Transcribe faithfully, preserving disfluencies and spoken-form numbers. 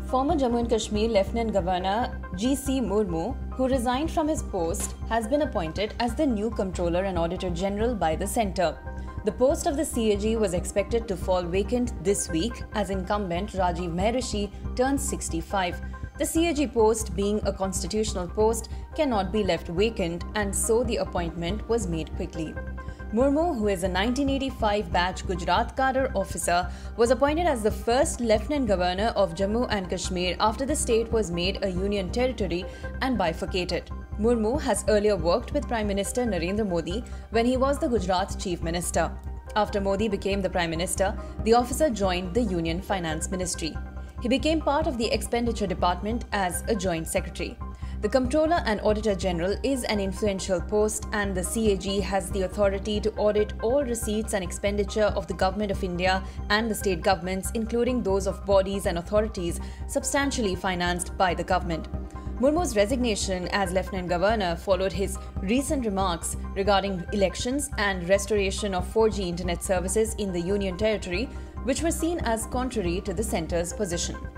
Former Jammu and Kashmir Lieutenant Governor G C Murmu, who resigned from his post, has been appointed as the new Comptroller and Auditor General by the centre. The post of the C A G was expected to fall vacant this week as incumbent Rajiv Maharishi turns sixty-five. The C A G post, being a constitutional post, cannot be left vacant, and so the appointment was made quickly. Murmu, who is a nineteen eighty-five batch Gujarat cadre officer, was appointed as the first Lieutenant Governor of Jammu and Kashmir after the state was made a union territory and bifurcated. Murmu has earlier worked with Prime Minister Narendra Modi when he was the Gujarat Chief Minister. After Modi became the Prime Minister, the officer joined the Union Finance Ministry. He became part of the Expenditure Department as a Joint Secretary. The Comptroller and Auditor General is an influential post, and the C A G has the authority to audit all receipts and expenditure of the Government of India and the state governments, including those of bodies and authorities substantially financed by the government. Murmu's resignation as Lieutenant Governor followed his recent remarks regarding elections and restoration of four G internet services in the Union Territory, which were seen as contrary to the centre's position.